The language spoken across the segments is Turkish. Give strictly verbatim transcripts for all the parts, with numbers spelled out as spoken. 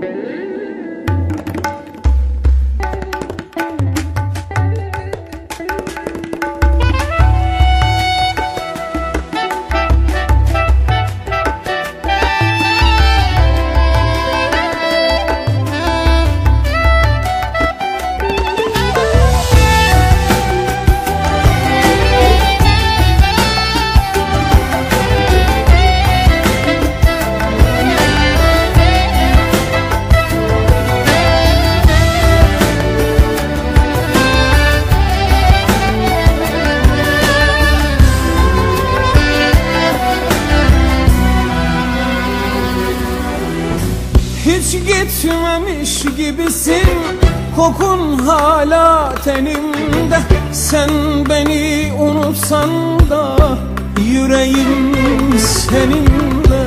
Hiç gitmemiş gibisin, kokun hala tenimde. Sen beni unutsan da yüreğim seninle.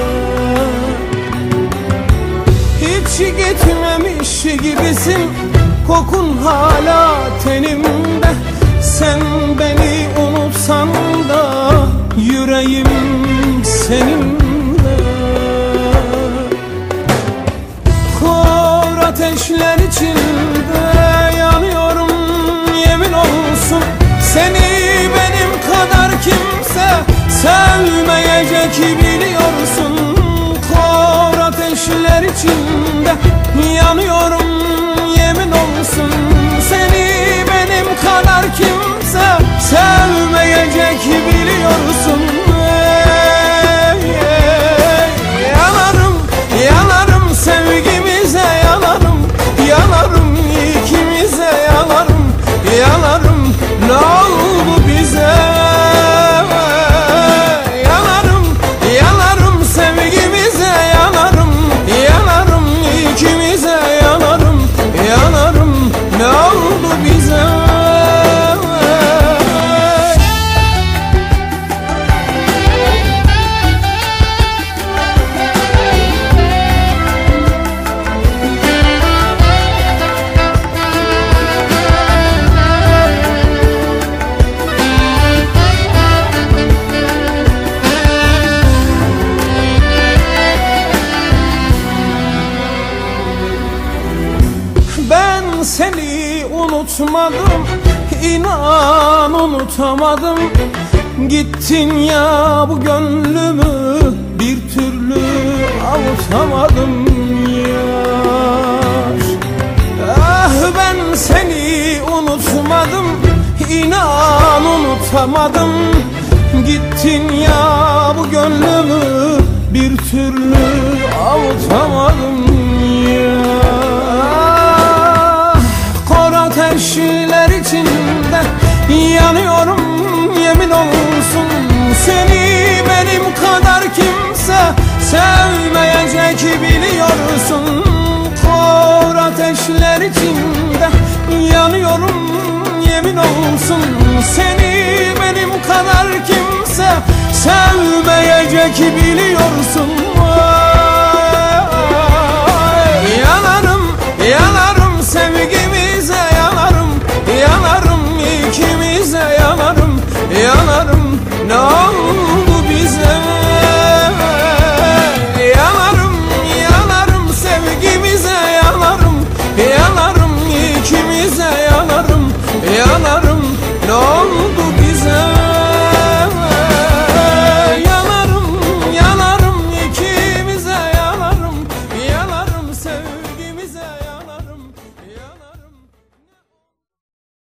Hiç gitmemiş gibisin, kokun hala tenimde. Sen beni unutsan da yüreğim seninle. Ateşler içinde yanıyorum, yemin olsun. Seni benim kadar kimse sevmeyecek biliyorsun. Kor ateşler içinde yanıyorum, yemin olsun. Seni benim kadar kimse sevmeyecek biliyorsun. Yanarım, yanarım sevgimize, yanarım, yanarım ikimize, yanarım, yanarım ne oldu bize? Yanarım, yanarım sevgimize, yanarım, yanarım ikimize, yanarım, yanarım ne oldu bize? Seni unutmadım, inan unutamadım. Gittin ya bu gönlümü bir türlü avutamadım yar. Ah ben seni unutmadım, inan unutamadım. Gittin ya bu gönlümü bir türlü avutamadım yar. Ateşler içinde yanıyorum, yemin olsun. Seni benim kadar kimse sevmeyecek biliyorsun. Kor ateşler içinde yanıyorum, yemin olsun. Seni benim kadar kimse sevmeyecek biliyorsun.